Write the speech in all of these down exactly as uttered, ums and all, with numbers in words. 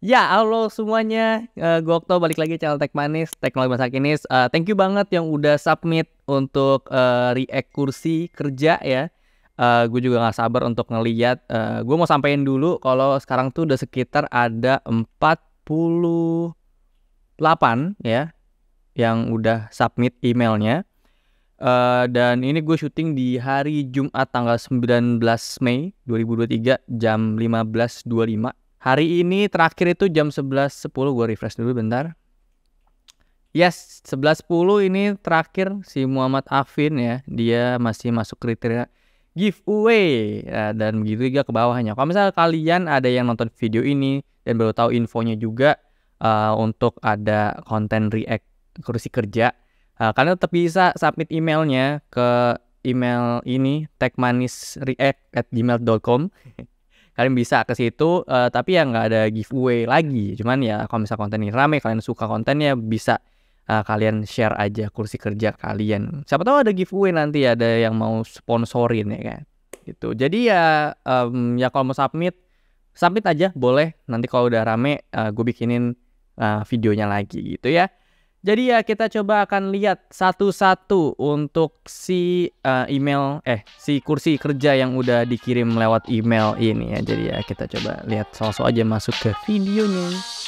Ya, halo semuanya, eee, gue Okto balik lagi channel Tekmanis, Teknologi Masa Kini. Eee, thank you banget yang udah submit untuk, eee, react kursi kerja ya. Eee, gue juga nggak sabar untuk ngelihat, eee, gue mau sampein dulu kalau sekarang tuh udah sekitar ada empat puluh delapan ya, yang udah submit emailnya. Eee, dan ini gue syuting di hari Jumat tanggal sembilan belas Mei dua ribu dua puluh tiga jam lima belas dua puluh lima. Hari ini terakhir itu jam sebelas sepuluh, gue refresh dulu bentar. Yes, sebelas sepuluh ini terakhir si Muhammad Afin ya, dia masih masuk kriteria giveaway, ya, dan begitu juga ke bawahnya. Kalau misalnya kalian ada yang nonton video ini dan baru tahu infonya juga uh, untuk ada konten react kursi kerja, uh, kalian tetap bisa submit emailnya ke email ini tekmanisreact at gmail dot com. Kalian bisa ke situ, uh, tapi ya nggak ada giveaway lagi. Cuman ya kalau misal konten ini rame, kalian suka kontennya, bisa uh, kalian share aja kursi kerja kalian. Siapa tahu ada giveaway nanti, ada yang mau sponsorin ya kan. Gitu. Jadi ya um, ya kalau mau submit, submit aja boleh. Nanti kalau udah rame, uh, gue bikinin uh, videonya lagi gitu ya. Jadi ya kita coba akan lihat satu-satu untuk si uh, email eh si kursi kerja yang udah dikirim lewat email ini ya. Jadi ya kita coba lihat, langsung aja masuk ke videonya.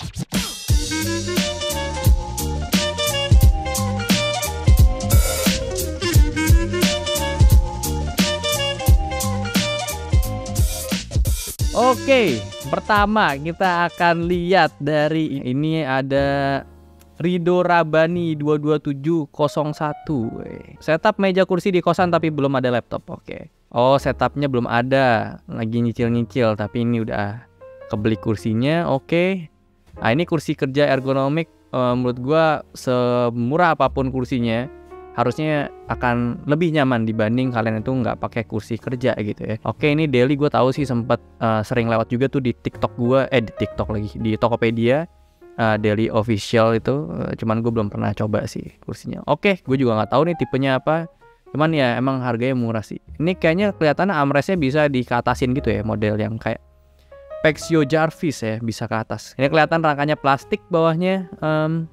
Oke, pertama kita akan lihat dari ini ada Rido Rabani dua dua tujuh nol satu. Setup meja kursi di kosan tapi belum ada laptop. Oke. Oh, setupnya belum ada. Lagi nyicil-nyicil tapi ini udah kebeli kursinya. Oke. Nah, ini kursi kerja ergonomik. Uh, menurut gua semurah apapun kursinya, harusnya akan lebih nyaman dibanding kalian itu nggak pakai kursi kerja gitu ya. Oke, ini daily gue tahu sih sempat uh, sering lewat juga tuh di TikTok gue, eh di TikTok lagi, di Tokopedia. Uh, daily official itu, uh, cuman gue belum pernah coba sih kursinya. Oke, gue juga nggak tahu nih tipenya apa. Cuman ya emang harganya murah sih. Ini kayaknya kelihatan armrestnya bisa dikatasin gitu ya, model yang kayak Pexio Jarvis ya, bisa ke atas. Ini kelihatan rangkanya plastik bawahnya, um,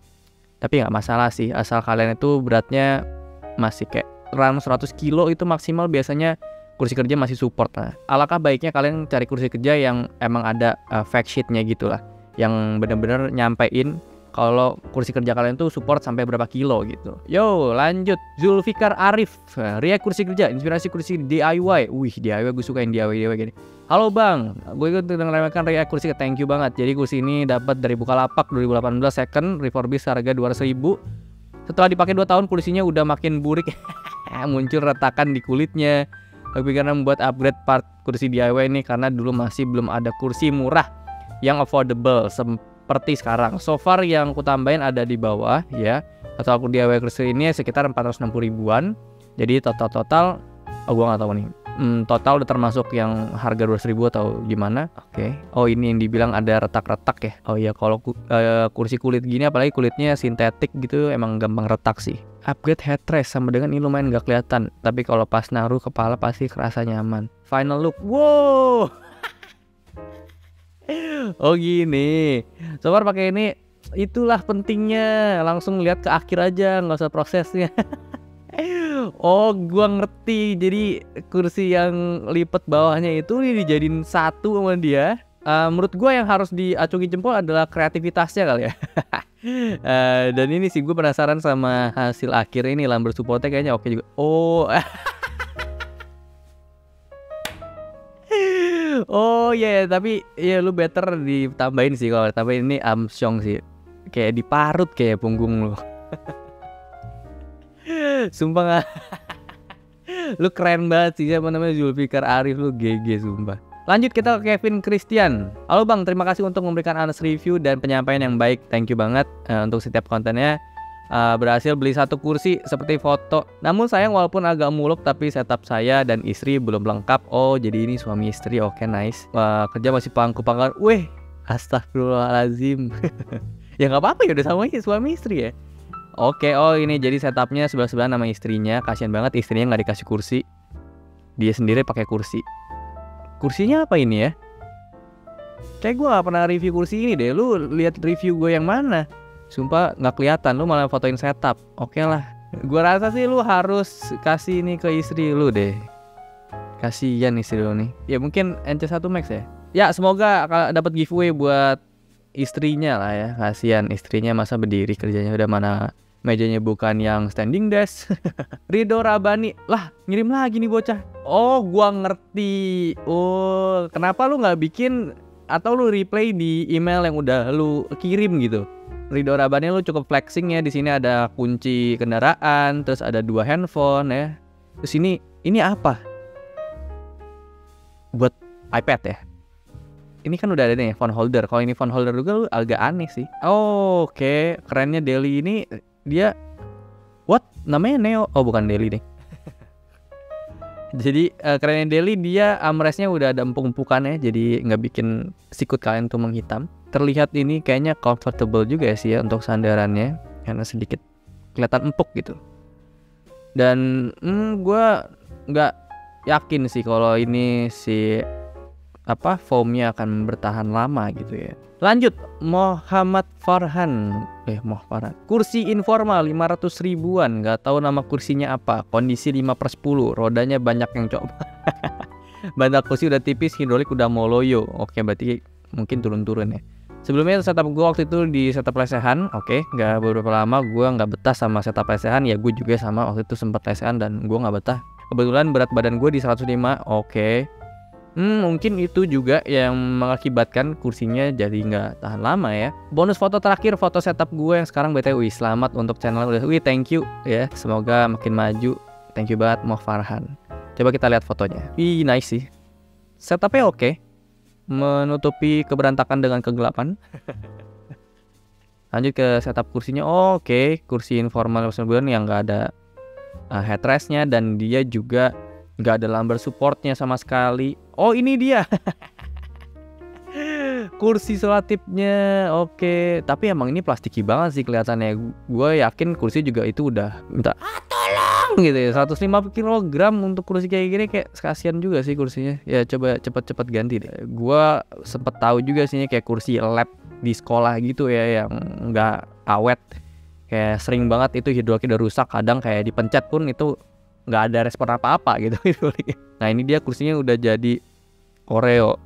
tapi nggak masalah sih, asal kalian itu beratnya masih kayak run seratus kilo itu maksimal, biasanya kursi kerja masih support. Nah, alangkah baiknya kalian cari kursi kerja yang emang ada uh, fact sheetnya gitu lah, yang bener-bener nyampein kalau kursi kerja kalian tuh support sampai berapa kilo gitu. Yo, lanjut. Zulfikar Arif, react kursi kerja, inspirasi kursi D I Y. Wih, D I Y gue sukain D I Y D I Y gini. Halo bang, gue ikut mengenalkan react kursi, thank you banget. Jadi kursi ini dapat dari Bukalapak dua ribu delapan belas, second, refurbish harga dua ratus ribu. Setelah dipakai dua tahun kursinya udah makin burik. Muncul retakan di kulitnya. Tapi karena membuat upgrade part kursi D I Y ini karena dulu masih belum ada kursi murah yang affordable seperti sekarang. So far yang ku tambahin ada di bawah ya. Atau aku D I Y kursi ini sekitar empat ratus enam puluh ribuan. Jadi total-total, oh gua nggak tahu nih. Hmm, total udah termasuk yang harga dua ratus ribu atau gimana? Oke. Okay. Oh, ini yang dibilang ada retak-retak ya. Oh iya, kalau ku, uh, kursi kulit gini apalagi kulitnya sintetik gitu emang gampang retak sih. Upgrade headrest sama dengan ini lumayan gak kelihatan, tapi kalau pas naruh kepala pasti kerasa nyaman. Final look. Wow. Oh gini. So far pakai ini, itulah pentingnya. Langsung lihat ke akhir aja, nggak usah prosesnya. Oh, gua ngerti. Jadi kursi yang lipat bawahnya itu nih dijadiin satu sama dia. Uh, menurut gua yang harus diacungi jempol adalah kreativitasnya kali ya. uh, dan ini sih gue penasaran sama hasil akhir ini, lumbar supportnya kayaknya oke juga. Oh. Oh ya, yeah, tapi ya yeah, lu better ditambahin sih kalau tambahin ini Armstrong sih. Kayak diparut kayak punggung lu. Sumpah gak? Lu keren banget sih, siapa namanya, Zulfikar Arif, lu G G sumpah. Lanjut kita ke Kevin Christian. Halo bang, terima kasih untuk memberikan honest review dan penyampaian yang baik. Thank you banget uh, untuk setiap kontennya. Uh, berhasil beli satu kursi seperti foto. Namun sayang walaupun agak muluk tapi setup saya dan istri belum lengkap. Oh jadi ini suami istri, oke okay, nice. uh, Kerja masih pangku-pangkuan. Weh, astagfirullahaladzim. Ya gak apa-apa ya, udah sama suami istri ya. Oke, oh ini jadi setupnya sebelah-sebelah nama istrinya. Kasian banget istrinya nggak dikasih kursi, dia sendiri pakai kursi. Kursinya apa ini ya? Kayak gue gak pernah review kursi ini deh. Lu lihat review gue yang mana? Sumpah gak kelihatan. Lu malah fotoin setup. Oke lah. Gue rasa sih lu harus kasih ini ke istri lu deh. Kasian istri lu nih. Ya mungkin N C satu Max ya. Ya semoga dapat giveaway buat istrinya lah ya. Kasian istrinya masa berdiri kerjanya, udah mana mejanya bukan yang standing desk. Ridho Rabani. Lah ngirim lagi nih bocah. Oh gua ngerti. Oh kenapa lu gak bikin atau lu replay di email yang udah lu kirim gitu. Ridho Rabani lu cukup flexing ya. Di sini ada kunci kendaraan, terus ada dua handphone ya. Terus ini ini apa? Buat iPad ya. Ini kan udah ada nih phone holder. Kalau ini phone holder juga lu agak aneh sih. Oh, oke, okay. Kerennya Deli ini dia what? Namanya Neo. Oh, bukan Deli deh. Jadi uh, kerennya Deli dia armrestnya udah ada empuk-empukannya, jadi nggak bikin sikut kalian tuh menghitam. Terlihat ini kayaknya comfortable juga sih ya untuk sandarannya, karena sedikit kelihatan empuk gitu. Dan hmm, gue nggak yakin sih kalau ini si apa foamnya akan bertahan lama gitu ya. Lanjut, Muhammad Farhan. Eh, Muhammad Farhan. Kursi informal lima ratus ribuan. Gak tahu nama kursinya apa. Kondisi lima per sepuluh. Rodanya banyak yang coba. Bantal kursi udah tipis, hidrolik udah mau loyo. Oke, berarti mungkin turun-turun ya. Sebelumnya setup gue waktu itu di setup lesehan. Oke, gak beberapa lama gue gak betah sama setup lesehan. Ya gue juga sama waktu itu sempat lesehan dan gue gak betah. Kebetulan berat badan gue di seratus lima. Oke. Hmm, mungkin itu juga yang mengakibatkan kursinya jadi nggak tahan lama ya. Bonus foto terakhir, foto setup gue yang sekarang B T W. Selamat untuk channel udah. Wih, thank you ya. Semoga makin maju. Thank you banget Mo Farhan. Coba kita lihat fotonya. Wih, nice sih. Setupnya oke. Menutupi keberantakan dengan kegelapan. Lanjut ke setup kursinya. Oh, oke, okay. Kursi informal yang nggak ada uh, headrestnya dan dia juga nggak ada lumbar supportnya sama sekali. Oh ini dia. Kursi selotipnya. Oke okay. Tapi emang ini plastiki banget sih kelihatannya. Gue yakin kursi juga itu udah minta ah tolong gitu ya. seratus lima puluh kilogram untuk kursi kayak gini, kayak kasihan juga sih kursinya. Ya coba cepet-cepet ganti deh. Gue sempet tahu juga sih kayak kursi lab di sekolah gitu ya, yang nggak awet. Kayak sering banget itu hidroliknya udah rusak. Kadang kayak dipencet pun itu nggak ada respon apa-apa gitu. Nah ini dia kursinya udah jadi Oreo.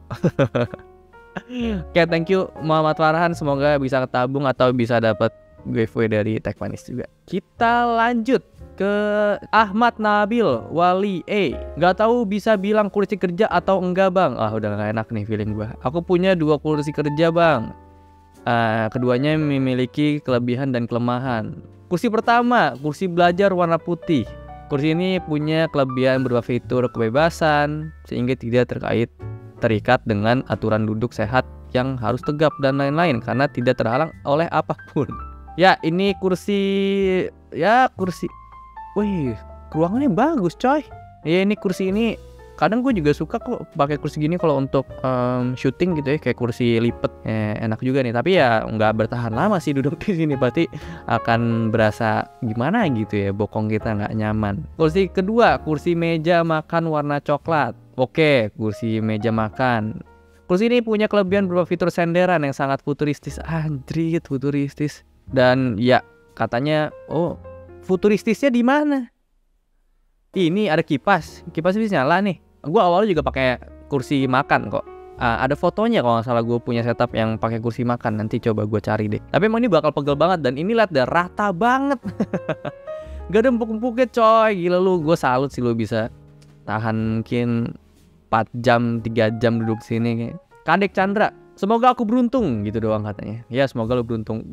Oke, thank you Muhammad Farhan. Semoga bisa ketabung atau bisa dapat giveaway dari Tech Manis juga. Kita lanjut ke Ahmad Nabil Wali. Eh, nggak tahu bisa bilang kursi kerja atau enggak bang. Ah udah nggak enak nih feeling gua. Aku punya dua kursi kerja bang. Uh, keduanya memiliki kelebihan dan kelemahan. Kursi pertama, kursi belajar warna putih. Kursi ini punya kelebihan berupa fitur kebebasan sehingga tidak terkait terikat dengan aturan duduk sehat yang harus tegap dan lain-lain karena tidak terhalang oleh apapun. Ya, ini kursi ya kursi. Wih, ruangannya bagus, coy. Ya ini kursi ini kadang gue juga suka kok pakai kursi gini kalau untuk um, syuting gitu ya, kayak kursi lipet. Eh, enak juga nih, tapi ya nggak bertahan lama sih duduk di sini, pasti akan berasa gimana gitu ya, bokong kita nggak nyaman. Kursi kedua, kursi meja makan warna coklat. Oke, kursi meja makan. Kursi ini punya kelebihan berupa fitur senderan yang sangat futuristis. Anjrit, futuristis. Dan ya katanya, oh futuristisnya di mana? Ini ada kipas, kipas bisa nyala nih. Gue awalnya juga pakai kursi makan kok. Uh, ada fotonya kalau nggak salah, gue punya setup yang pakai kursi makan. Nanti coba gue cari deh. Tapi emang ini bakal pegel banget dan ini lihat deh rata banget. Gak ada empuk-empuknya coy. Gila lu, gue salut sih lu bisa tahan mungkin empat jam, tiga jam duduk sini. Kadek Chandra, semoga aku beruntung gitu doang katanya. Ya semoga lu beruntung.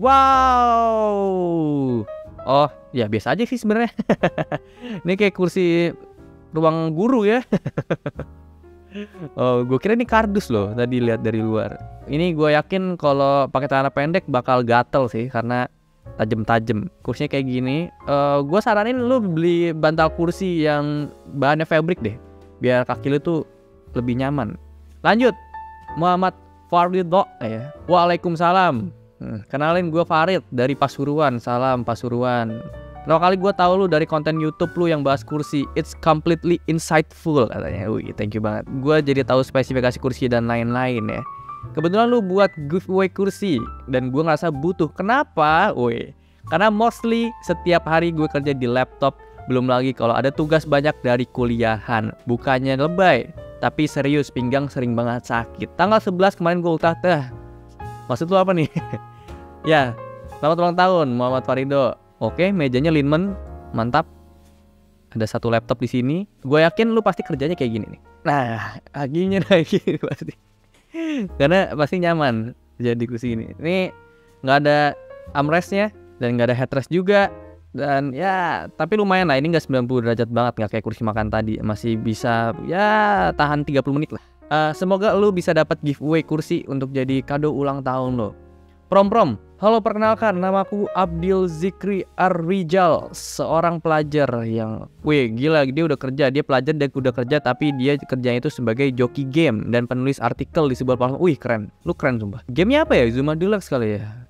Wow. Oh ya biasa aja sih sebenarnya. Ini kayak kursi ruang guru ya. Oh gue kira ini kardus loh tadi lihat dari luar. Ini gue yakin kalau pakai celana pendek bakal gatel sih karena tajem-tajem. Kursinya kayak gini. uh, Gue saranin lu beli bantal kursi yang bahannya fabric deh, biar kaki lu tuh lebih nyaman. Lanjut, Muhammad Farido ya. Waalaikumsalam. Hmm, kenalin gue Farid dari Pasuruan. Salam Pasuruan. Pertama kali gue tahu lu dari konten YouTube lu yang bahas kursi. It's completely insightful katanya. Wih, thank you banget. Gue jadi tahu spesifikasi kursi dan lain-lain ya. Kebetulan lu buat giveaway kursi dan gue ngerasa butuh. Kenapa? Woi, karena mostly setiap hari gue kerja di laptop. Belum lagi kalau ada tugas banyak dari kuliahan. Bukannya lebay, tapi serius, pinggang sering banget sakit. Tanggal sebelas kemarin gue ultah teh. Maksud lu apa nih? Ya, selamat ulang tahun Muhammad Farido. Oke, mejanya Linman, mantap. Ada satu laptop di sini. Gue yakin lu pasti kerjanya kayak gini nih. Nah, aginya lagi pasti. Karena pasti nyaman jadi kursi ini. Ini nggak ada armrestnya dan nggak ada headrest juga. Dan ya, tapi lumayan lah. Ini nggak sembilan puluh derajat banget, nggak kayak kursi makan tadi. Masih bisa ya tahan tiga puluh menit lah. Uh, semoga lu bisa dapat giveaway kursi untuk jadi kado ulang tahun lo. Prom-prom, halo, perkenalkan, namaku Abdil Zikri Arrijal, seorang pelajar yang, wih gila, dia udah kerja, dia pelajar dan udah kerja, tapi dia kerjanya itu sebagai joki game dan penulis artikel di sebuah platform. Wih keren, lu keren sumpah. Gamenya apa ya? Zuma Deluxe kali ya.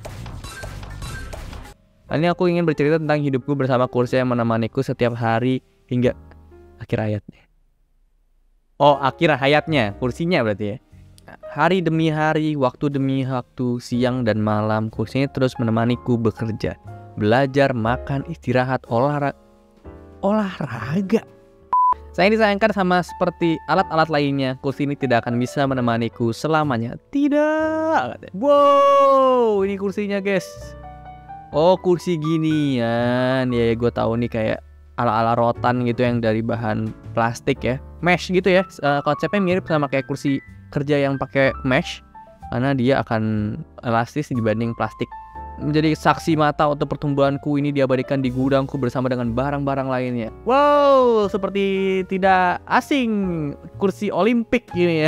Ini aku ingin bercerita tentang hidupku bersama kursi yang menemaniku setiap hari hingga akhir hayatnya. Oh, akhir hayatnya, kursinya berarti ya. Hari demi hari, waktu demi waktu, siang dan malam, kursinya terus menemaniku bekerja, belajar, makan, istirahat, olahraga. Olahraga. Saya disayangkan sama seperti alat-alat lainnya, kursi ini tidak akan bisa menemaniku selamanya. Tidak. Wow, ini kursinya guys. Oh, kursi ginian. Ya, gue tahu nih kayak ala-ala rotan gitu yang dari bahan plastik ya, mesh gitu ya. Uh, konsepnya mirip sama kayak kursi kerja yang pakai mesh, karena dia akan elastis dibanding plastik. Menjadi saksi mata untuk pertumbuhanku ini diabadikan di gudangku bersama dengan barang-barang lainnya. Wow, seperti tidak asing, kursi Olimpik gini ya.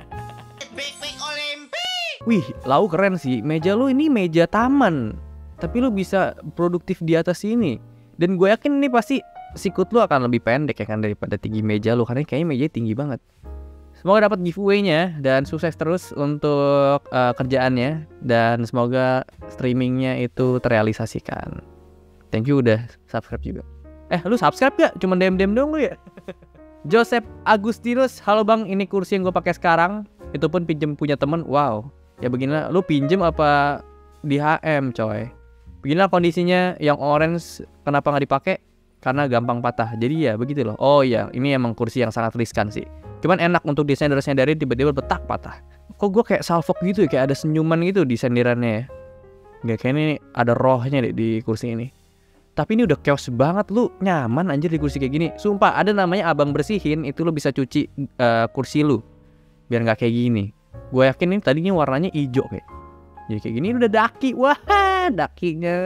Wih, lau keren sih. Meja lu ini meja taman, tapi lu bisa produktif di atas ini. Dan gue yakin ini pasti sikut lu akan lebih pendek ya kan daripada tinggi meja lu, karena kayaknya meja tinggi banget. Semoga dapat giveaway-nya dan sukses terus untuk uh, kerjaannya, dan semoga streamingnya itu terrealisasikan. Thank you udah subscribe juga. Eh, lu subscribe gak? Cuma D M D M dong lu ya. Joseph Agustinus, halo bang, ini kursi yang gue pakai sekarang. Itu pun pinjem punya temen. Wow, ya beginilah. Lu pinjem apa di H M coy? Beginilah kondisinya. Yang orange kenapa nggak dipakai? Karena gampang patah. Jadi ya begitu loh. Oh iya, ini emang kursi yang sangat riskan sih. Cuman enak untuk desainer-desainer dari tiba-tiba betak patah. Kok gue kayak salfok gitu ya, kayak ada senyuman gitu di sendirannya ya. Gak kayak ini ada rohnya deh di kursi ini. Tapi ini udah chaos banget, lu nyaman anjir di kursi kayak gini. Sumpah, ada namanya abang bersihin, itu lu bisa cuci uh, kursi lu biar gak kayak gini. Gue yakin ini tadinya warnanya hijau kayak. Jadi kayak gini udah daki. Wah, dakinya.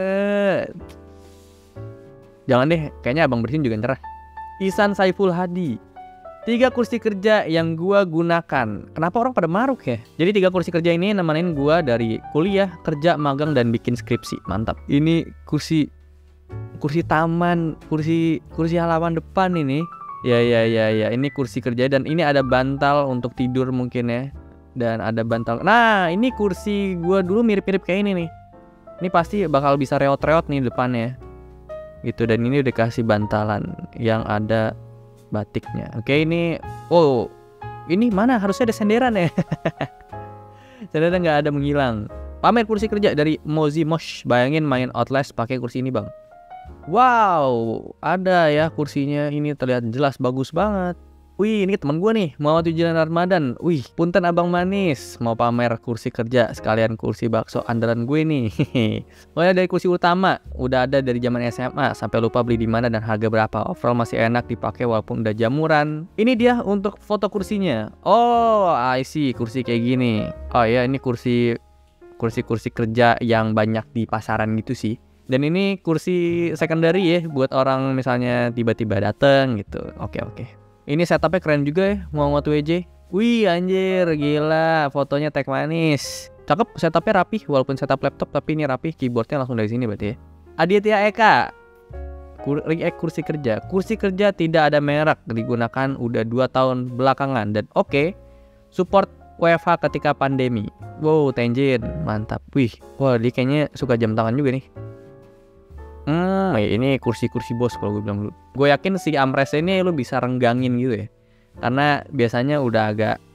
Jangan deh, kayaknya abang bersihin juga cerah. Ihsan Saiful Hadi, tiga kursi kerja yang gua gunakan. Kenapa orang pada maruk ya? Jadi tiga kursi kerja ini nemenin gua dari kuliah, kerja, magang, dan bikin skripsi. Mantap. Ini kursi kursi taman, kursi kursi halaman depan ini. Ya ya ya ya, ini kursi kerja dan ini ada bantal untuk tidur mungkin ya. Dan ada bantal. Nah, ini kursi gua dulu mirip-mirip kayak ini nih. Ini pasti bakal bisa reot-reot nih depannya. Gitu, dan ini udah kasih bantalan yang ada batiknya. Oke, ini oh ini mana harusnya ada senderan ya. Senderan nggak ada, menghilang. Pamer kursi kerja dari Mozi Mosh. Bayangin main Outlast pakai kursi ini bang. Wow, ada ya kursinya. Ini terlihat jelas, bagus banget. Wih, ini teman gue nih, Muhammad Ujian Ramadan. Wih, punten abang manis, mau pamer kursi kerja sekalian kursi bakso andalan gue nih. Mulai dari kursi utama, udah ada dari zaman S M A, sampai lupa beli di mana dan harga berapa. Overall masih enak dipakai walaupun udah jamuran. Ini dia untuk foto kursinya. Oh, I see, kursi kayak gini. Oh ya, ini kursi kursi-kursi kerja yang banyak di pasaran gitu sih. Dan ini kursi secondary ya, buat orang misalnya tiba-tiba dateng gitu. Oke oke. Ini setupnya keren juga ya, Muhammad W J. Wih anjir, gila, fotonya tag manis. Cakep, setupnya rapi, walaupun setup laptop tapi ini rapi, keyboardnya langsung dari sini berarti ya. Aditya Eka, Kur kursi kerja. Kursi kerja tidak ada merek, digunakan udah dua tahun belakangan. Dan oke, okay, support W F H ketika pandemi. Wow, Tenjin, mantap. Wih, wah dia kayaknya suka jam tangan juga nih. Hmm, ini kursi-kursi bos kalau gue bilang dulu. Gue yakin si armrest ini lu bisa renggangin gitu ya. Karena biasanya udah agak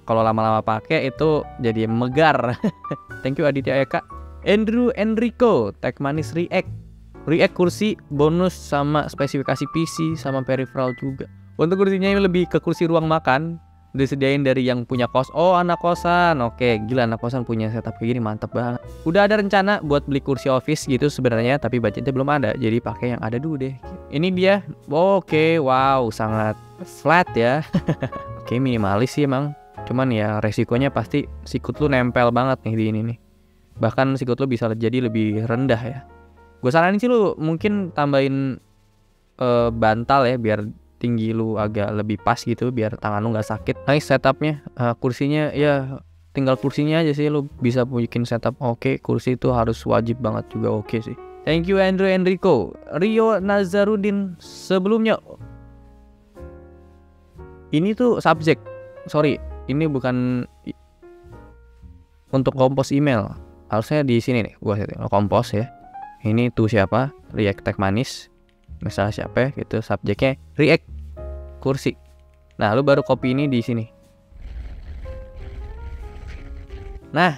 kalau lama-lama pakai itu jadi megar. Thank you Aditya Eka. Andrew Enrico, Tech Manis React. React kursi bonus sama spesifikasi P C sama peripheral juga. Untuk kursinya ini lebih ke kursi ruang makan. Disediain dari yang punya kos. Oh, anak kosan. Oke, gila anak kosan punya setup kayak gini, mantep banget. Udah ada rencana buat beli kursi office gitu sebenarnya, tapi budgetnya belum ada. Jadi pakai yang ada dulu deh. Ini dia. Oke, wow, sangat flat ya. Oke, minimalis sih emang. Cuman ya resikonya pasti sikut lu nempel banget nih di ini nih. Bahkan sikut lu bisa jadi lebih rendah ya. Gue saranin sih lu mungkin tambahin uh, bantal ya biar tinggi lu agak lebih pas gitu, biar tangan lu nggak sakit. Nice setupnya, uh, kursinya ya tinggal kursinya aja sih lu bisa bikin setup. Oke, kursi itu harus wajib banget juga, oke sih. Thank you Andrew Enrico. Rio Nazarudin sebelumnya. Ini tuh subjek, sorry, ini bukan untuk kompos email. Harusnya di sini nih, gua setting kompos ya. Ini tuh siapa? React Tech Manis. Misalnya siapa ya, gitu subjeknya React kursi. Nah, lu baru copy ini di sini. Nah,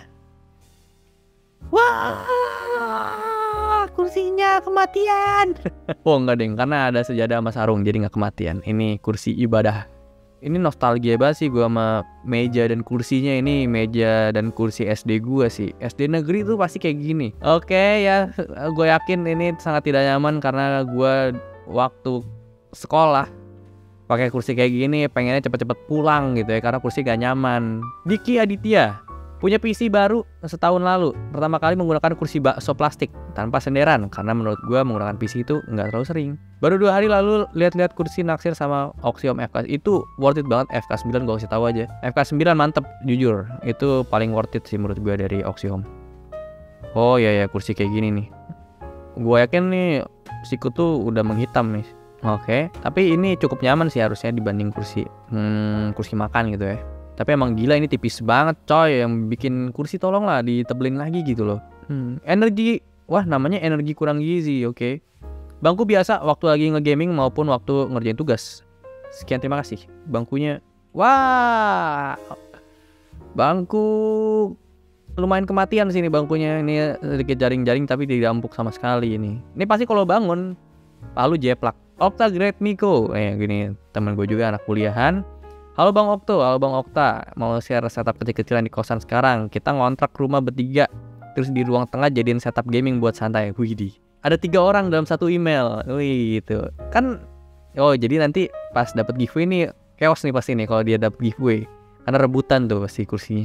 wah, kursinya kematian. Oh enggak deng, karena ada sejadah sama sarung jadi nggak kematian. Ini kursi ibadah. Ini nostalgia banget sih gua sama meja dan kursinya. Ini meja dan kursi S D gua sih. S D negeri tuh pasti kayak gini. Oke ya, gue yakin ini sangat tidak nyaman karena gua waktu sekolah pakai kursi kayak gini pengennya cepet-cepet pulang gitu ya, karena kursi gak nyaman. Diki Aditya punya P C baru setahun lalu. Pertama kali menggunakan kursi bakso plastik tanpa senderan karena menurut gua menggunakan P C itu nggak terlalu sering. Baru dua hari lalu lihat-lihat kursi naksir sama Oxiom F K. Itu worth it banget. F K sembilan gua kasih tahu aja. F K sembilan mantep jujur. Itu paling worth it sih menurut gua dari Oxiom. Oh ya ya, kursi kayak gini nih. Gua yakin nih sikut tuh udah menghitam nih. Oke, tapi ini cukup nyaman sih harusnya dibanding kursi hmm, kursi makan gitu ya. Tapi emang gila ini tipis banget coy. Yang bikin kursi tolonglah ditebelin lagi gitu loh. hmm. Energi, wah namanya energi kurang gizi. Oke okay. Bangku biasa waktu lagi ngegaming maupun waktu ngerjain tugas. Sekian, terima kasih. Bangkunya, wah, bangku lumayan kematian sini bangkunya. Ini sedikit jaring-jaring tapi tidak empuk sama sekali ini. Ini pasti kalau bangun palu jeplak. Okta Great Miko, eh gini temen gue juga anak kuliahan. Halo Bang Okto, halo Bang Okta. Mau share setup kecil-kecilan di kosan sekarang. Kita ngontrak rumah bertiga, terus di ruang tengah jadiin setup gaming buat santai. Widih, ada tiga orang dalam satu email. Wih gitu kan. Oh jadi nanti pas dapat giveaway nih chaos nih pasti nih kalau dia dapat giveaway, karena rebutan tuh pasti kursinya.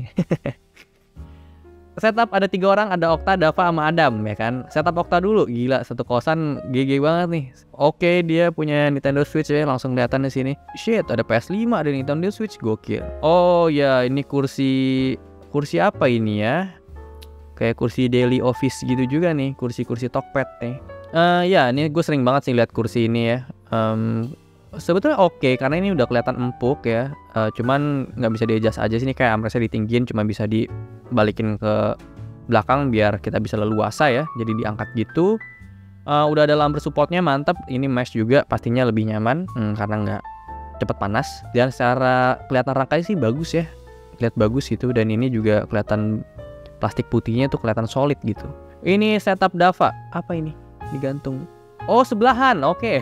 Setup ada tiga orang, ada Okta, Dava, sama Adam ya kan. Setup Okta dulu, gila satu kosan G G banget nih. Oke, dia punya Nintendo Switch ya, langsung kelihatan di sini. Shit, ada P S lima, ada Nintendo Switch, gokil. Oh ya, ini kursi kursi apa ini ya? Kayak kursi daily office gitu juga nih, kursi-kursi talkpad nih. Uh, ya, ini gue sering banget sih lihat kursi ini ya. Um, sebetulnya oke okay, karena ini udah kelihatan empuk ya. Uh, cuman nggak bisa di-adjust aja sini, kayak armrestnya ditinggiin, cuma bisa dibalikin ke belakang biar kita bisa leluasa ya. Jadi diangkat gitu. Uh, udah ada lumbar supportnya, mantap. Ini mesh juga pastinya lebih nyaman hmm, karena nggak cepet panas. Dan secara kelihatan rangkanya sih bagus ya, lihat bagus gitu. Dan ini juga kelihatan plastik putihnya tuh kelihatan solid gitu. Ini setup Dava, apa ini? Digantung. Oh sebelahan, oke. Okay.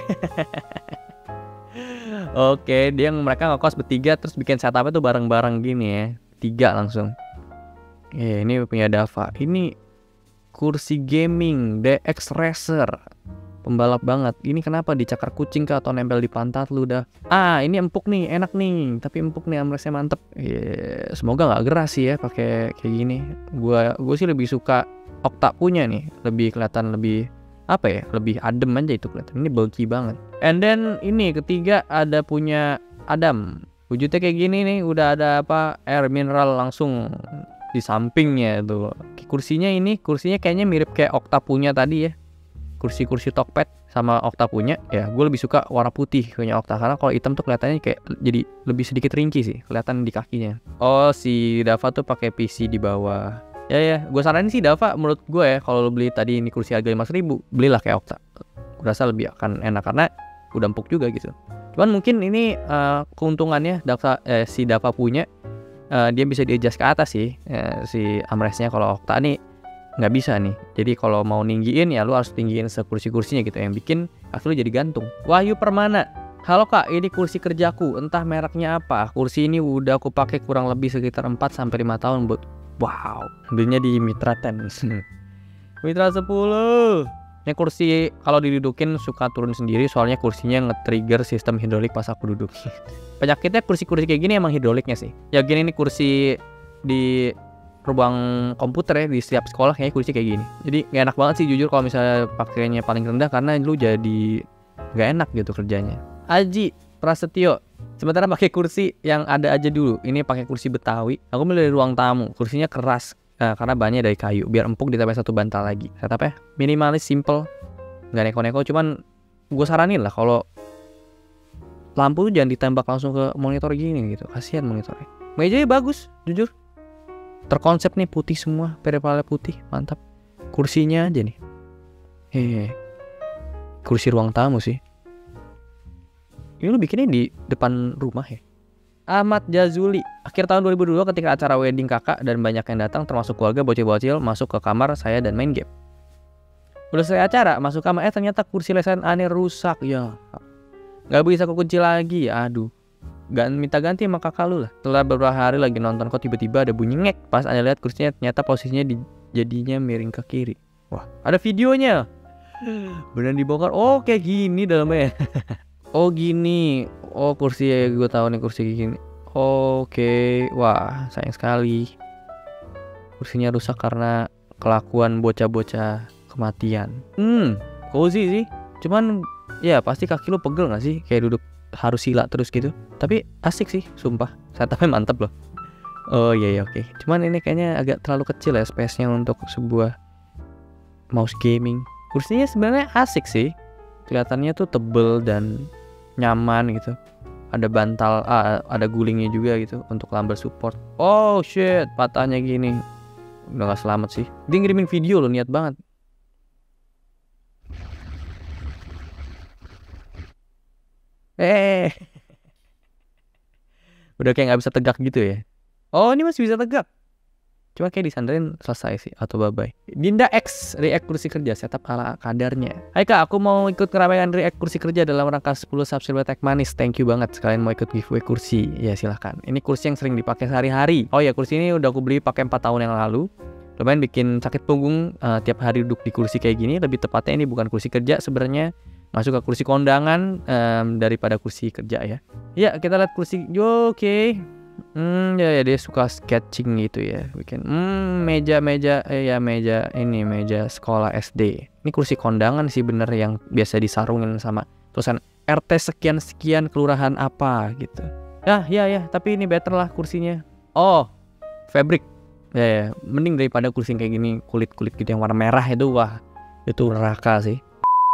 Oke, dia mereka ngekos bertiga terus bikin setupnya tuh bareng-bareng gini ya, tiga langsung. Ya, ini punya Dava. Ini kursi gaming D X Racer, pembalap banget. Ini kenapa dicakar kucing kah atau nempel di pantat lu dah? Ah, ini empuk nih, enak nih. Tapi empuk nih, armrestnya mantep. Ya, semoga nggak geras sih ya pakai kayak gini. Gua, gue sih lebih suka Okta punya nih, lebih kelihatan lebih apa ya, lebih adem aja itu kelihatan. Ini bulky banget. And then ini ketiga ada punya Adam. Wujudnya kayak gini nih, udah ada apa air mineral langsung di sampingnya tuh. Kursinya ini, kursinya kayaknya mirip kayak Okta punya tadi ya. Kursi-kursi talkpad sama Okta punya. Ya, gue lebih suka warna putih punya Okta karena kalau hitam tuh kelihatannya kayak jadi lebih sedikit ringkih sih, kelihatan di kakinya. Oh, si Dava tuh pakai P C di bawah. Ya ya, gue saranin sih Dava menurut gue ya, kalau lo beli tadi ini kursi harga lima ribu, belilah kayak Okta. Gue rasa lebih akan enak karena udah empuk juga gitu. Cuman mungkin ini uh, keuntungannya Dava, eh, si Dava punya uh, dia bisa di adjust ke atas sih uh, si armrestnya. Kalau Okta nih nggak bisa nih. Jadi kalau mau ninggiin ya lu harus tinggiin sekursi-kursinya gitu, yang bikin kaki lu jadi gantung. Wahyu Permana, halo kak, ini kursi kerjaku, entah mereknya apa. Kursi ini udah aku pakai kurang lebih sekitar empat sampai lima tahun buat. Wow, belinya di Mitra sepuluh. Mitra sepuluh. Ini kursi kalau didudukin suka turun sendiri, soalnya kursinya nge-trigger sistem hidrolik pas aku duduk. Penyakitnya kursi-kursi kayak gini emang hidroliknya sih. Ya gini nih kursi di ruang komputer ya di setiap sekolah kayaknya kursi kayak gini. Jadi gak enak banget sih jujur kalau misalnya pakainya paling rendah, karena lu jadi gak enak gitu kerjanya. Aji Prasetyo, sementara pakai kursi yang ada aja dulu. Ini pakai kursi Betawi. Aku beli dari ruang tamu. Kursinya keras nah, karena bahannya dari kayu. Biar empuk ditambah satu bantal lagi. Setupnya minimalis, simple, nggak neko-neko. Cuman gue saranin lah kalau lampu jangan ditembak langsung ke monitor gini gitu. Kasihan monitornya. Mejanya bagus, jujur. Terkonsep nih, putih semua, peripalnya putih, mantap. Kursinya aja nih. Hehe. Kursi ruang tamu sih. Ini lu bikinnya di depan rumah ya. Ahmad Jazuli, akhir tahun dua ribu dua ketika acara wedding kakak dan banyak yang datang termasuk keluarga, bocil-bocil masuk ke kamar saya dan main game. Udah selesai acara, masuk kamar, eh ternyata kursi lesehan aneh rusak. Ya, gak bisa kekunci lagi. Aduh, gak minta ganti sama kakak lu lah. Setelah beberapa hari lagi nonton kok tiba-tiba ada bunyi ngek. Pas Anda lihat kursinya ternyata posisinya di, jadinya miring ke kiri. Wah, ada videonya. Beneran dibongkar. Oh kayak gini dalamnya. Oh gini. Oh kursi ya, gue tahu nih kursi gini. Oke, okay. Wah sayang sekali. Kursinya rusak karena kelakuan bocah-bocah kematian. Hmm, cozy sih. Cuman ya pasti kaki lu pegel gak sih? Kayak duduk harus sila terus gitu. Tapi asik sih, sumpah. Setupnya mantep loh. Oh iya iya oke. Okay. Cuman ini kayaknya agak terlalu kecil ya space-nya untuk sebuah mouse gaming. Kursinya sebenarnya asik sih. Kelihatannya tuh tebel dan nyaman gitu. Ada bantal, ah, ada gulingnya juga gitu untuk lumbar support. Oh shit, patahnya gini. Udah gak selamat sih. Dia ngirimin video loh, niat banget. Eh, udah kayak gak bisa tegak gitu ya. Oh ini masih bisa tegak. Cuma kayak disandarin selesai sih atau bye-bye. Dinda X, react kursi kerja setup ala kadarnya. Hai kak, aku mau ikut keramaian react kursi kerja dalam rangka sepuluh subscriber tech manis. Thank you banget, sekalian mau ikut giveaway kursi. Ya silahkan. Ini kursi yang sering dipakai sehari-hari. Oh ya, kursi ini udah aku beli pakai empat tahun yang lalu. Lumayan bikin sakit punggung uh, tiap hari duduk di kursi kayak gini. Lebih tepatnya ini bukan kursi kerja sebenarnya, masuk ke kursi kondangan um, daripada kursi kerja ya. Ya kita lihat kursi. Oke. Okay. Hmm ya, ya dia suka sketching gitu ya, bikin hmm meja-meja eh ya meja ini meja sekolah S D. Ini kursi kondangan sih bener, yang biasa disarungin sama tulisan R T sekian sekian kelurahan apa gitu. Ya ya ya, tapi ini better lah kursinya. Oh, fabric. Ya ya, mending daripada kursi kayak gini kulit-kulit gitu yang warna merah itu, wah itu neraka sih.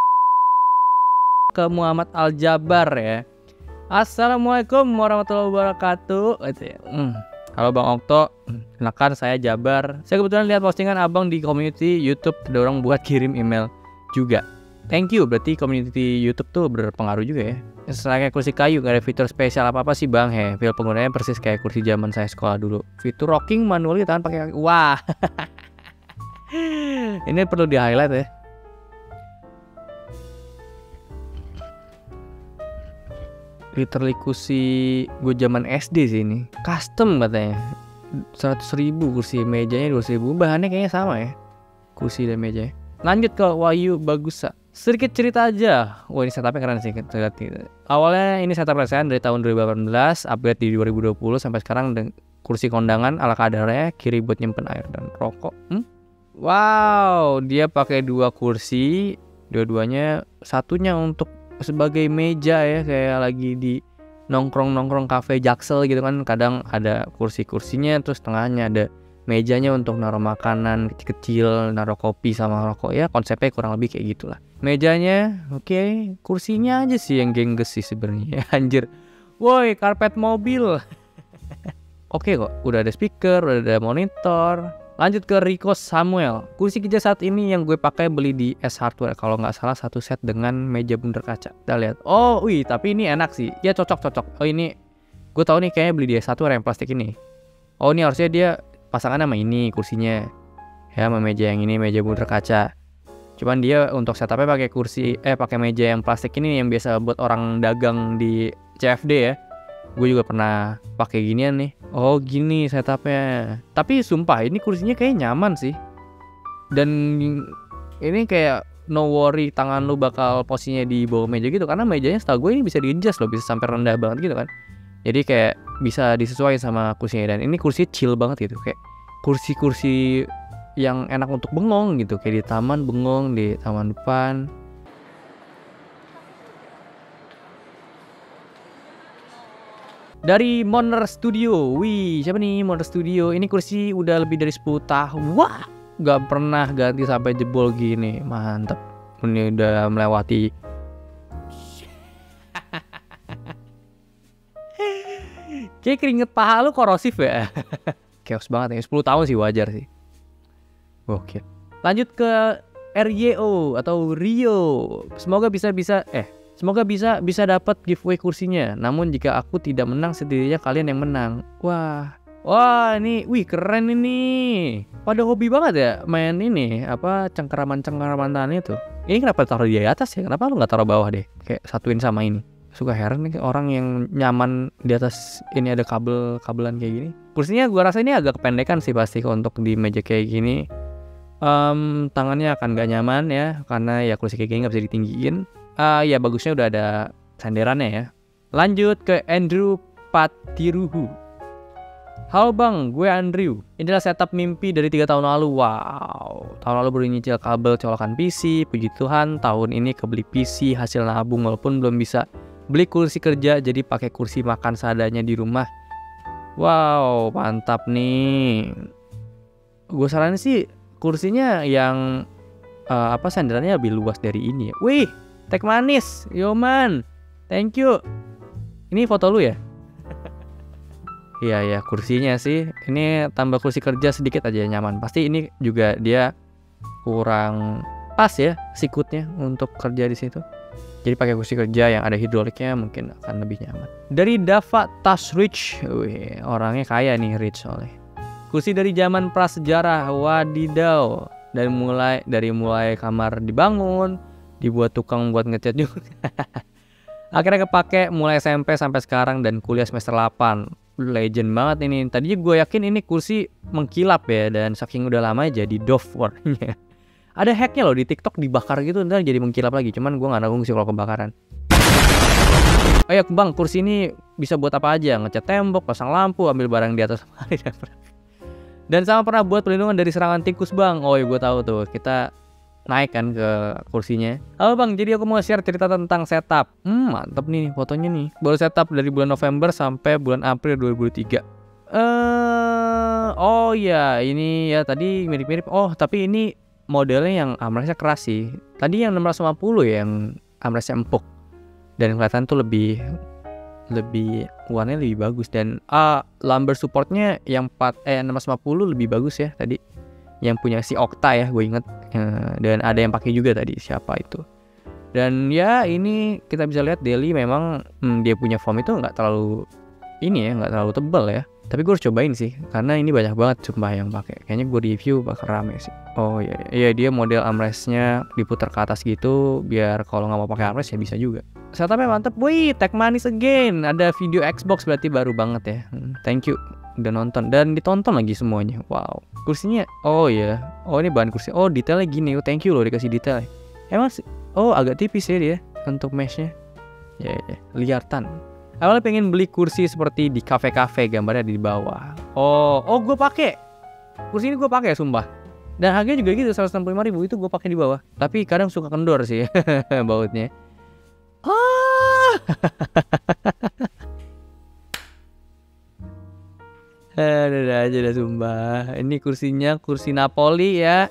Ke Muhammad Al Jabar ya. Assalamualaikum warahmatullahi wabarakatuh. Hmm. Halo Bang Okto, kenalkan saya Jabar. Saya kebetulan lihat postingan abang di community YouTube, terdorong buat kirim email juga. Thank you, berarti community YouTube tuh berpengaruh juga ya. Selain kayak kursi kayu, gak ada fitur spesial apa-apa sih Bang. He, feel penggunanya persis kayak kursi zaman saya sekolah dulu. Fitur rocking manual di tangan pakai kaki. Wah. Ini perlu di highlight ya. Literally kursi gue zaman S D sih ini. Custom katanya. seratus ribu kursi, mejanya dua ratus ribu. Bahannya kayaknya sama ya, kursi dan mejanya. Lanjut ke Wahyu Bagusa. Sedikit cerita aja. Wah ini setupnya keren sih. Awalnya ini setup lesehan dari tahun dua ribu delapan belas, upgrade di dua ribu dua puluh sampai sekarang. Kursi kondangan ala kadarnya, kiri buat nyimpen air dan rokok. hmm? Wow, dia pakai dua kursi. Dua-duanya, satunya untuk sebagai meja ya, kayak lagi di nongkrong-nongkrong kafe Jaksel gitu kan. Kadang ada kursi-kursinya, terus tengahnya ada mejanya untuk naruh makanan kecil-kecil, naruh kopi sama rokok ya. Konsepnya kurang lebih kayak gitulah. Mejanya oke, okay. Kursinya aja sih yang gengges sih sebenarnya. Anjir, woi karpet mobil. Oke okay kok, udah ada speaker, udah ada monitor. Lanjut ke Rico Samuel. Kursi kerja saat ini yang gue pakai beli di S Hardware. Kalau nggak salah satu set dengan meja bundar kaca. Kita lihat. Oh, wih, tapi ini enak sih. Ya cocok-cocok. Oh ini, gue tahu nih kayaknya beli di S Hardware yang plastik ini. Oh ini harusnya dia pasangan sama ini kursinya. Ya sama meja yang ini, meja bundar kaca. Cuman dia untuk setupnya pakai kursi, eh pakai meja yang plastik ini yang biasa buat orang dagang di C F D ya. Gue juga pernah pakai ginian nih. Oh gini setupnya. Tapi sumpah ini kursinya kayak nyaman sih. Dan ini kayak no worry tangan lu bakal posisinya di bawah meja gitu. Karena mejanya setahu gue ini bisa di-adjust loh, bisa sampai rendah banget gitu kan. Jadi kayak bisa disesuaikan sama kursinya. Dan ini kursi chill banget gitu. Kayak kursi-kursi yang enak untuk bengong gitu, kayak di taman bengong di taman depan. Dari Moner Studio, wih siapa nih Moner Studio? Ini kursi udah lebih dari sepuluh tahun, wah gak pernah ganti sampai jebol gini, mantep. Ini udah melewati kayak keringet paha lu korosif ya. Chaos banget ya, sepuluh tahun sih wajar sih. Oke. Lanjut ke R Y O atau Rio. Semoga bisa bisa eh semoga bisa bisa dapat giveaway kursinya. Namun jika aku tidak menang, setidaknya kalian yang menang. Wah. Wah, ini wih keren ini. Pada hobi banget ya main ini apa cengkeraman-cengkeraman tanah itu. Ini kenapa taruh di atas ya? Kenapa lu nggak taruh bawah deh? Kayak satuin sama ini. Suka heran nih orang yang nyaman di atas ini ada kabel-kabelan kayak gini. Kursinya gua rasa ini agak kependekan sih pasti untuk di meja kayak gini. Um, tangannya akan gak nyaman ya karena ya kursi kayak gini gak bisa ditinggiin. Uh, ya bagusnya udah ada senderannya ya. Lanjut ke Andrew Patiruhu. Halo bang, gue Andrew. Inilah setup mimpi dari tiga tahun lalu. Wow, tahun lalu baru nyicil kabel colokan P C. Puji Tuhan tahun ini kebeli P C hasil nabung walaupun belum bisa beli kursi kerja, jadi pakai kursi makan seadanya di rumah. Wow, mantap nih. Gue saranin sih kursinya yang uh, apa senderannya lebih luas dari ini ya. Wih, teh manis, Yoman, thank you. Ini foto lu ya? Iya ya, kursinya sih. Ini tambah kursi kerja sedikit aja nyaman. Pasti ini juga dia kurang pas ya sikutnya untuk kerja di situ. Jadi pakai kursi kerja yang ada hidroliknya mungkin akan lebih nyaman. Dari Dava Tasrich, wih, orangnya kaya nih, rich soalnya. Kursi dari zaman prasejarah, wadidaw. Dari mulai dari mulai kamar dibangun, dibuat tukang buat ngecat juga. Akhirnya kepake mulai S M P sampai sekarang dan kuliah semester delapan. Legend banget ini. Tadinya gue yakin ini kursi mengkilap ya, dan saking udah lama jadi doff warnanya. Ada hacknya loh di TikTok, dibakar gitu ntar jadi mengkilap lagi. Cuman gue nggak nanggung sih kalau kebakaran. Ayo bang, kursi ini bisa buat apa aja? Ngecat tembok, pasang lampu, ambil barang di atas lemari dan Dan sama pernah buat perlindungan dari serangan tikus bang. Oh iya gue tahu tuh, kita naik kan ke kursinya. Halo bang, jadi aku mau share cerita tentang setup. Hmm mantep nih fotonya nih. Baru setup dari bulan November sampai bulan April dua ribu tiga. Eh uh, oh iya ini ya tadi mirip-mirip. Oh tapi ini modelnya yang armrestnya keras sih. Tadi yang enam ratus lima puluh ya yang armrestnya empuk. Dan kelihatan tuh lebih lebih warnanya lebih bagus, dan uh, lumbar supportnya yang empat eh enam ratus lima puluh lebih bagus ya tadi, yang punya si Okta ya gue inget, uh, dan ada yang pakai juga tadi siapa itu. Dan ya ini kita bisa lihat Deli memang hmm, dia punya foam itu nggak terlalu ini ya, nggak terlalu tebal ya, tapi gue harus cobain sih karena ini banyak banget sumpah yang pakai. Kayaknya gue review bakal rame sih. Oh iya iya, dia model armrestnya diputar ke atas gitu biar kalau nggak mau pakai armrest ya bisa juga. Setupnya mantep. Wih, tech manis again. Ada video Xbox berarti baru banget ya. hmm, Thank you udah nonton dan ditonton lagi semuanya. Wow, kursinya oh ya, oh ini bahan kursi. Oh detailnya gini. Oh thank you loh dikasih detail. Emang sih, oh agak tipis ya dia untuk meshnya. Ya, ya. Liartan. Awalnya pengen beli kursi seperti di kafe-kafe, gambarnya di bawah. Oh, oh gue pakai kursi ini, gue pakai sumpah. Dan harganya juga gitu seratus enam puluh lima ribu, itu gue pakai di bawah. Tapi kadang suka kendor sih bautnya. Ah. Ada aja dah sumpah. Ini kursinya kursi Napoli ya.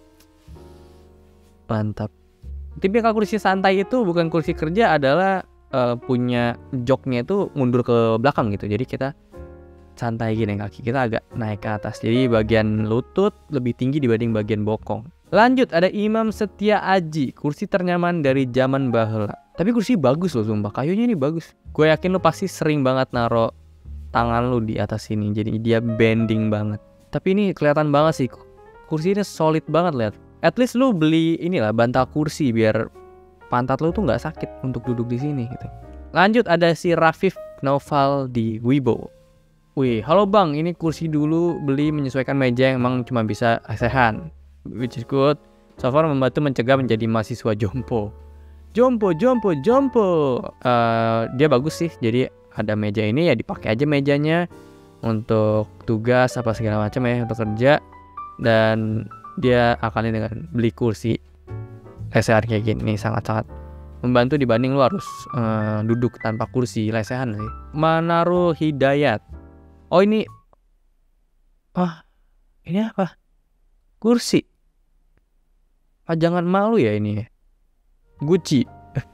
Mantap. Tipikal kursi santai itu bukan kursi kerja adalah uh, punya joknya itu mundur ke belakang gitu. Jadi kita santai gini kaki kita agak naik ke atas. Jadi bagian lutut lebih tinggi dibanding bagian bokong. Lanjut ada Imam Setia Aji, kursi ternyaman dari zaman bahula. Tapi kursi bagus loh sumpah, kayunya ini bagus. Gue yakin lo pasti sering banget naro tangan lu di atas sini, jadi dia bending banget. Tapi ini kelihatan banget sih, kursi ini solid banget, lihat. At least lu beli inilah bantal kursi biar pantat lu tuh nggak sakit untuk duduk di sini gitu. Lanjut ada si Rafif Naufal di Wibo. Wih, halo bang, ini kursi dulu beli menyesuaikan meja yang emang cuma bisa lesehan, which is good. So far membantu mencegah menjadi mahasiswa jompo. Jompo, jompo, jompo. Uh, dia bagus sih, jadi ada meja ini ya dipakai aja mejanya untuk tugas apa segala macam ya, untuk kerja. Dan dia akalin dengan beli kursi lesehan kayak gini sangat-sangat membantu dibanding lu harus uh, duduk tanpa kursi lesehan sih. Manaro Hidayat. Oh ini, ah ini apa? Kursi. Pajangan malu ya ini. Gucci.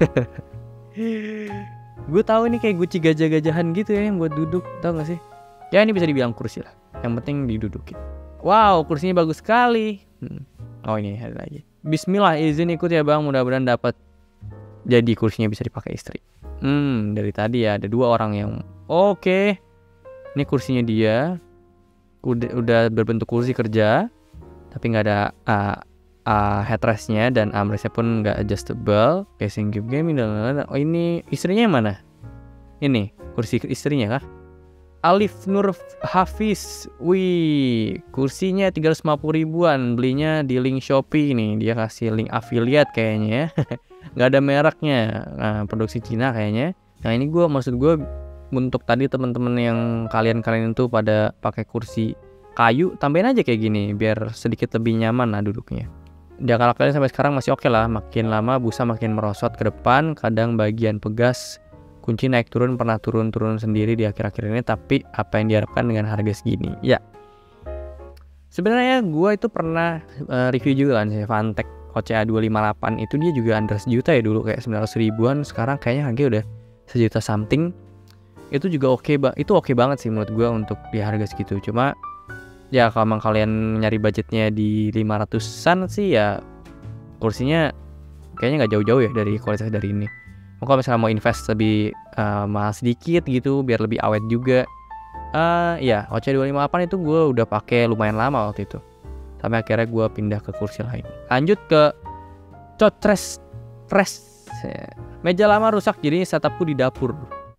Gue tahu ini kayak Gucci gajah-gajahan gitu ya yang buat duduk, tau gak sih? Ya ini bisa dibilang kursi lah. Yang penting didudukin. Wow, kursinya bagus sekali. Hmm. Oh ini ada lagi. Bismillah, izin ikut ya bang. Mudah-mudahan dapat. Jadi kursinya bisa dipakai istri. Hmm, dari tadi ya ada dua orang yang. Oke. Okay. Ini kursinya dia, udah, udah berbentuk kursi kerja, tapi nggak ada uh, uh, headrestnya dan armrestnya pun nggak adjustable. Casing game gaming dan lain-lain. Oh ini istrinya yang mana? Ini kursi istrinya kah? Alif Nur Hafiz, wih kursinya tiga ratus lima puluh ribuan, belinya di link Shopee nih, dia kasih link affiliate kayaknya ya, nggak ada mereknya, nah, produksi Cina kayaknya. Nah ini gue maksud gue untuk tadi teman-teman yang kalian-kalian itu pada pakai kursi kayu, tambahin aja kayak gini biar sedikit lebih nyaman lah duduknya. Dia kalau kalian sampai sekarang masih oke okay lah, makin lama busa makin merosot ke depan, kadang bagian pegas kunci naik turun pernah turun-turun sendiri di akhir-akhir ini, tapi apa yang diharapkan dengan harga segini? Ya, sebenarnya gue itu pernah uh, review juga kan si Vantek O C A dua lima delapan itu, dia juga under sejuta ya dulu, kayak sembilan ratus ribuan, sekarang kayaknya harganya udah sejuta something. Itu juga oke, okay, itu oke okay banget sih menurut gue untuk di harga segitu. Cuma ya kalau emang kalian nyari budgetnya di lima ratusan sih ya kursinya kayaknya nggak jauh-jauh ya dari kualitas dari ini. Kalau misalnya mau invest lebih uh, mahal sedikit gitu biar lebih awet juga, uh, ya O C A dua lima delapan itu gue udah pakai lumayan lama waktu itu. Sampai akhirnya gue pindah ke kursi lain. Lanjut ke Cotres Tres. Meja lama rusak jadi setupku di dapur.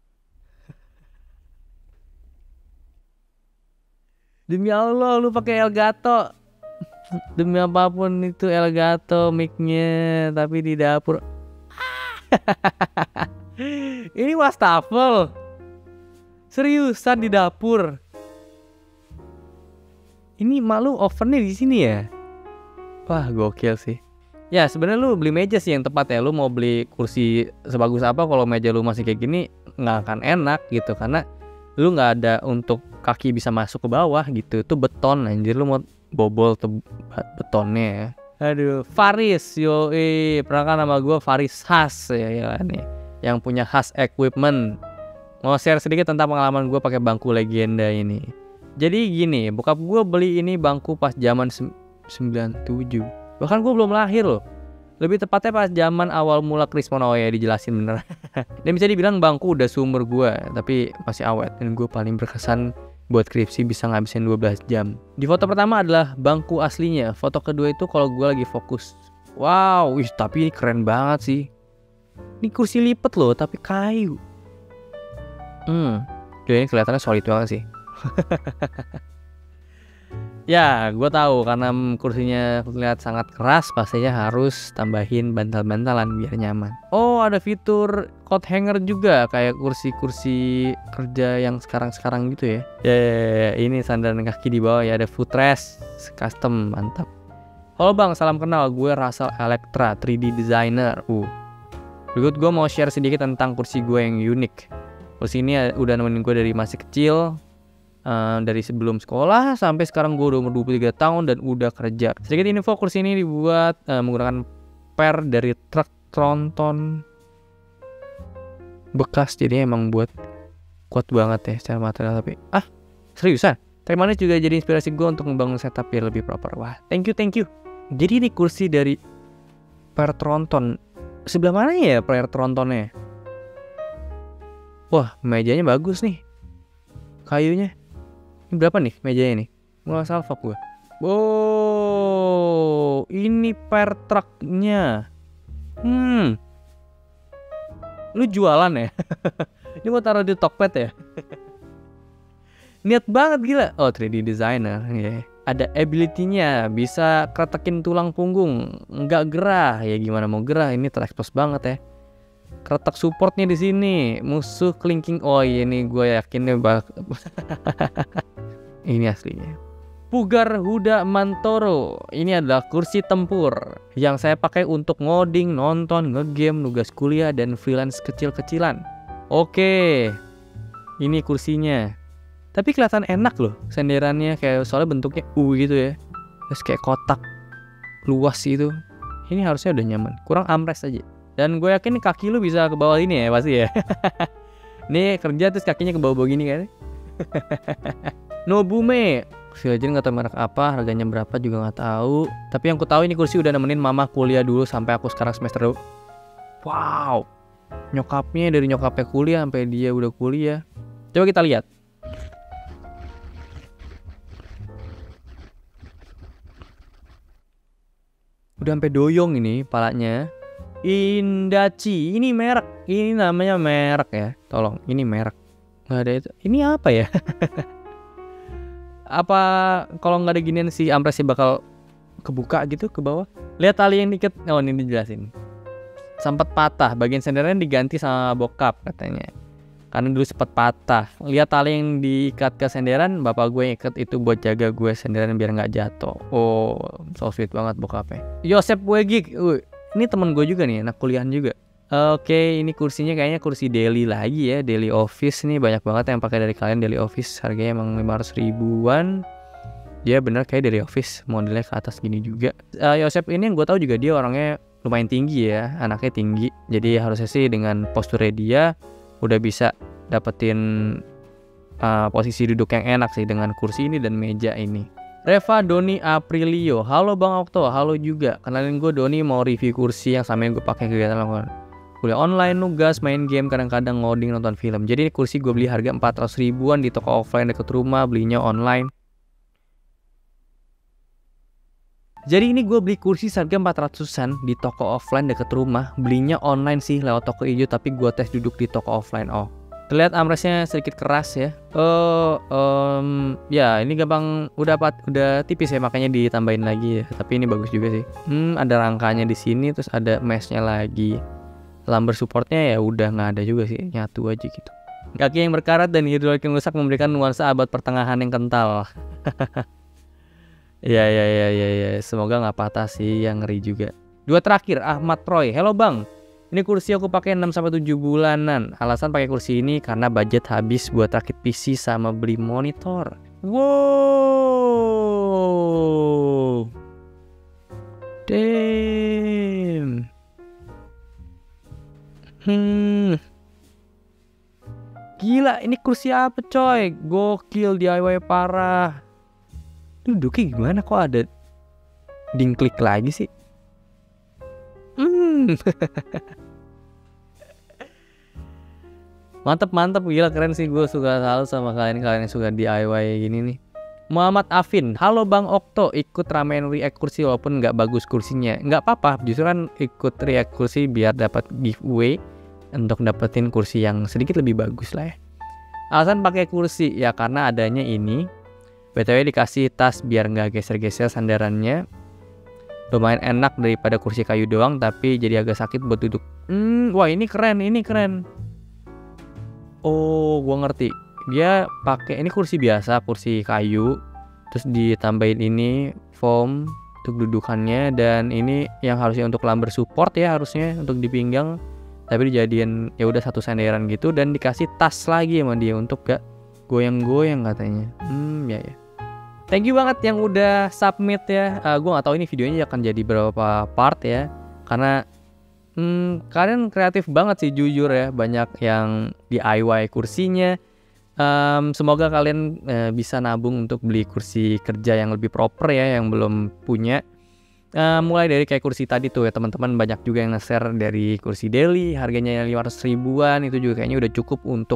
Demi Allah lu pakai Elgato. Demi apapun itu Elgato mic-nya, tapi di dapur. Ini wastafel. Seriusan di dapur. Ini malu ovennya di sini ya. Wah, gokil sih. Ya, sebenarnya lu beli meja sih yang tepat ya. Lu mau beli kursi sebagus apa kalau meja lu masih kayak gini nggak akan enak gitu, karena lu nggak ada untuk kaki bisa masuk ke bawah gitu. Itu beton anjir, lu mau bobol tuh betonnya ya. Aduh, Faris, yo eh pernah kan nama gue Faris Has ya, ya nih, yang punya Has Equipment. Mau share sedikit tentang pengalaman gue pakai bangku legenda ini. Jadi gini, bokap gue beli ini bangku pas zaman sembilan tujuh. Bahkan gue belum lahir loh. Lebih tepatnya pas zaman awal mula Krismon. Oh ya, dijelasin bener. Dan bisa dibilang bangku udah seumur gue, tapi masih awet. Dan gue paling berkesan buat skripsi bisa ngabisin dua belas jam. Di foto pertama adalah bangku aslinya. Foto kedua itu kalau gue lagi fokus. Wow, wih, tapi ini keren banget sih. Ini kursi lipat loh, tapi kayu. Hmm, ini kelihatannya solid banget sih. Ya, gue tahu karena kursinya terlihat sangat keras, pastinya harus tambahin bantal-bantalan biar nyaman. Oh, ada fitur coat hanger juga kayak kursi-kursi kerja yang sekarang-sekarang gitu ya. Ya, ya, ya, ini sandaran kaki di bawah ya, ada footrest custom, mantap. Halo bang, salam kenal, gue Rasal Elektra, tiga D designer. Uh, berikut gue mau share sedikit tentang kursi gue yang unik. Kursi ini udah nemenin gue dari masih kecil. Uh, dari sebelum sekolah sampai sekarang gue udah umur dua puluh tiga tahun dan udah kerja. Sedikit info, kursi ini dibuat uh, menggunakan per dari truk tronton bekas, jadi emang buat kuat banget ya secara material. Tapi ah seriusan, Teh Manis juga jadi inspirasi gue untuk membangun setup yang lebih proper. Wah, thank you thank you. Jadi ini kursi dari per tronton. Sebelah mana ya per trontonnya? Wah, mejanya bagus nih. kayunya. Ini berapa nih mejanya nih? Nggak salfok gue. Oh, ini per truknya. Hmm, lu jualan ya? Ini mau taruh di Tokped ya? Niat banget gila. Oh, tiga D designer. Yeah. Ada ability-nya, bisa kretekin tulang punggung, nggak gerah. Ya gimana mau gerah? Ini terekspos banget ya. Kretek supportnya di sini. Musuh clinking. Oh, ini gue yakin nih bak. Ini aslinya. Pugar Huda Mantoro. Ini adalah kursi tempur yang saya pakai untuk ngoding, nonton, ngegame, nugas kuliah, dan freelance kecil-kecilan. Oke, ini kursinya. Tapi kelihatan enak loh senderannya, kayak soalnya bentuknya U gitu ya. Terus kayak kotak luas gitu. Ini harusnya udah nyaman. Kurang armrest aja. Dan gue yakin kaki lu bisa ke bawah ini ya pasti ya. Nih kerja terus kakinya ke bawah-bawah gini kan. Nobume. Kursi legend gak tau merek apa, harganya berapa juga gak tahu. Tapi yang ku tahu ini kursi udah nemenin mama kuliah dulu sampai aku sekarang semester dua. Wow. Nyokapnya dari nyokapnya kuliah sampai dia udah kuliah. Coba kita lihat. Udah sampai doyong ini palanya. Indachi, ini merek. Ini namanya merek ya. Tolong, ini merek. Gak ada itu. Ini apa ya? Apa kalau nggak ada ginian si armrestnya bakal kebuka gitu ke bawah? Lihat tali yang dikit. Oh, ini dijelasin. Sempat patah, bagian senderan diganti sama bokap katanya. Karena dulu sempat patah. Lihat tali yang diikat ke senderan, bapak gue yang ikat itu buat jaga gue senderan biar nggak jatuh. Oh, so sweet banget bokapnya. Yosep Wegik, uh, ini teman gue juga nih, anak kuliahan juga. Oke, ini kursinya kayaknya kursi daily lagi ya, daily office nih, banyak banget yang pakai dari kalian daily office, harganya emang lima ratus ribuan. Dia bener kayak daily office, modelnya ke atas gini juga. Uh, Yosep ini yang gue tahu juga dia orangnya lumayan tinggi ya, anaknya tinggi. Jadi harusnya sih dengan posturnya dia udah bisa dapetin uh, posisi duduk yang enak sih dengan kursi ini dan meja ini. Reva Doni Aprilio, halo Bang Okto, halo juga. Kenalin gue Doni, mau review kursi yang sama yang gue pakai kegiatan lakukan. Kuliah online, nugas, main game, kadang-kadang ngoding, nonton film. Jadi ini kursi gue beli harga empat ratus ribuan di toko offline deket rumah, belinya online. Jadi ini gue beli kursi harga empat ratusan di toko offline deket rumah, belinya online sih lewat toko hijau, tapi gue tes duduk di toko offline. Oh, terlihat armrestnya sedikit keras ya. Oh, um, ya ini gampang, udah pat, udah tipis ya, makanya ditambahin lagi ya. Tapi ini bagus juga sih. Hmm, ada rangkanya di sini, terus ada meshnya lagi. Lumbar supportnya ya udah nggak ada juga sih, nyatu aja gitu. Kaki yang berkarat dan hidrolik yang rusak memberikan nuansa abad pertengahan yang kental. Ya ya ya ya ya, semoga nggak patah sih, yang ngeri juga. Dua terakhir, Ahmad Troy, hello bang. Ini kursi aku pakai enam sampai tujuh bulanan. Alasan pakai kursi ini karena budget habis buat rakit P C sama beli monitor. Wow, damn. Hmm, gila, ini kursi apa coy? Gokil, D I Y parah. Duduknya gimana kok ada dingklik lagi sih? Hmm. Mantep mantep, gila keren sih, gue suka salut sama kalian-kalian yang suka D I Y gini nih. Muhammad Afin, halo Bang Okto, ikut ramein react kursi walaupun nggak bagus kursinya. Nggak apa-apa, justru kan ikut react kursi biar dapat giveaway untuk dapetin kursi yang sedikit lebih bagus lah ya. Alasan pakai kursi ya karena adanya ini. B T W dikasih tas biar nggak geser-geser sandarannya. Lumayan enak daripada kursi kayu doang, tapi jadi agak sakit buat duduk. Hmm, wah ini keren, ini keren. Oh, gua ngerti. Dia pakai ini kursi biasa, kursi kayu, terus ditambahin ini foam untuk dudukannya, dan ini yang harusnya untuk lumbar support ya, harusnya untuk di pinggang, tapi dijadiin ya udah satu sandaran gitu, dan dikasih tas lagi sama dia untuk gak goyang-goyang katanya. Hmm, ya ya. Thank you banget yang udah submit ya. Uh, gue nggak tahu ini videonya akan jadi berapa part ya, karena hmm, kalian kreatif banget sih jujur ya, banyak yang D I Y kursinya. Um, semoga kalian uh, bisa nabung untuk beli kursi kerja yang lebih proper ya, yang belum punya. Uh, mulai dari kayak kursi tadi tuh ya teman-teman, banyak juga yang nge-share dari kursi daily harganya lima ratus ribuan, itu juga kayaknya udah cukup untuk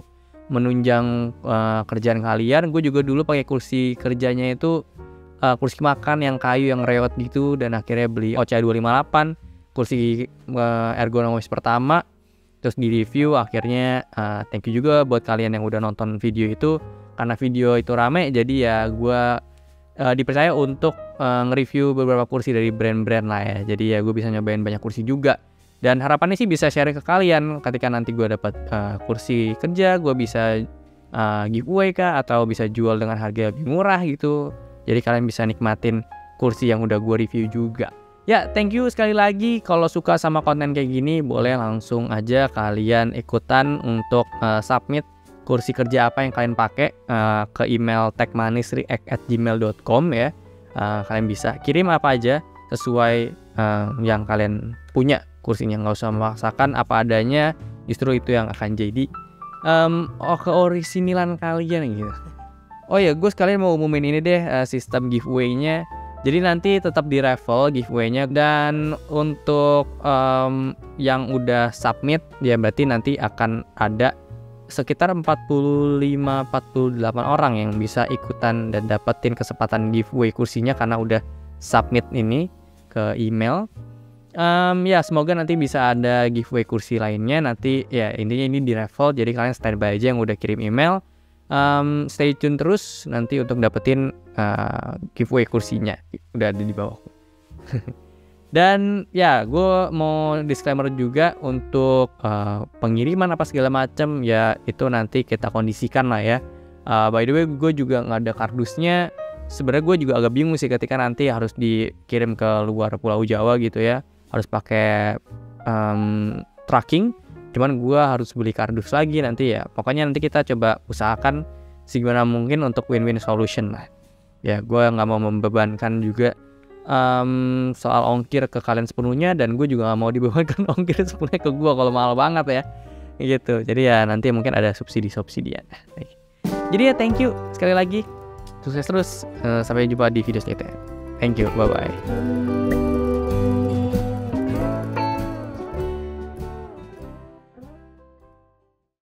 menunjang uh, kerjaan kalian. Gue juga dulu pakai kursi kerjanya itu uh, kursi makan yang kayu yang rewet gitu, dan akhirnya beli O C A dua lima delapan, kursi uh, ergonomis pertama, terus di review. Akhirnya uh, thank you juga buat kalian yang udah nonton video itu, karena video itu rame jadi ya gue uh, dipercaya untuk uh, nge-review beberapa kursi dari brand-brand lah ya. Jadi ya gue bisa nyobain banyak kursi juga. Dan harapannya sih bisa share ke kalian ketika nanti gue dapat uh, kursi kerja, gue bisa uh, giveaway kah, atau bisa jual dengan harga lebih murah gitu. Jadi kalian bisa nikmatin kursi yang udah gue review juga. Ya, thank you sekali lagi. Kalau suka sama konten kayak gini, boleh langsung aja kalian ikutan untuk uh, submit kursi kerja apa yang kalian pakai uh, ke email techmanisreact at gmail dot com ya. Uh, kalian bisa kirim apa aja sesuai uh, yang kalian punya kursinya, nggak usah memaksakan, apa adanya, justru itu yang akan jadi um, oh keorisinilan kalian gitu. Oh ya, gue sekalian mau umumin ini deh uh, sistem giveaway-nya. Jadi nanti tetap di raffle giveaway-nya, dan untuk um, yang udah submit ya berarti nanti akan ada sekitar empat puluh lima sampai empat puluh delapan orang yang bisa ikutan dan dapetin kesempatan giveaway kursinya karena udah submit ini ke email. Um, ya semoga nanti bisa ada giveaway kursi lainnya nanti ya. Intinya ini di raffle, jadi kalian standby aja yang udah kirim email. Um, stay tune terus nanti untuk dapetin uh, giveaway kursinya, udah ada di bawah. Dan ya gue mau disclaimer juga untuk uh, pengiriman apa segala macam ya, itu nanti kita kondisikan lah ya. Uh, by the way gue juga nggak ada kardusnya. Sebenarnya gue juga agak bingung sih ketika nanti harus dikirim ke luar Pulau Jawa gitu ya, harus pakai um, tracking. Cuman gue harus beli kardus lagi nanti ya. Pokoknya nanti kita coba usahakan segimana mungkin untuk win-win solution lah. Ya gue nggak mau membebankan juga um, soal ongkir ke kalian sepenuhnya, dan gue juga nggak mau dibebankan ongkir sepenuhnya ke gue kalau mahal banget ya. Gitu. Jadi ya nanti mungkin ada subsidi-subsidian. Jadi ya thank you sekali lagi. Sukses terus. Uh, sampai jumpa di video selanjutnya. Thank you. Bye bye.